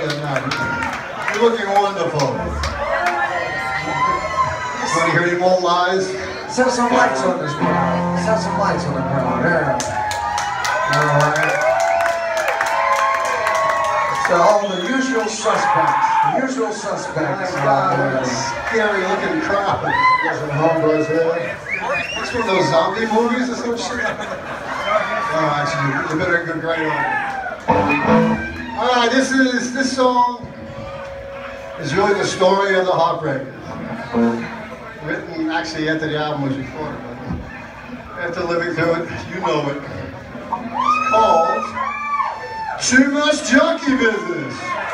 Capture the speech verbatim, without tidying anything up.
than that. You're looking wonderful. Want to hear any more lies? Set some lights on this crowd. Set some lights on the crowd. There. All right. So all the usual suspects. The usual suspects. My God, what a scary looking crowd. There's some homeboys there. It's one of those zombie movies or some shit. Oh, actually, you better go right on. All right, this is this song is really the story of the Heartbreakers. Written actually after the album was recorded, but after living through it, you know it. It's called Too Much Junkie Business.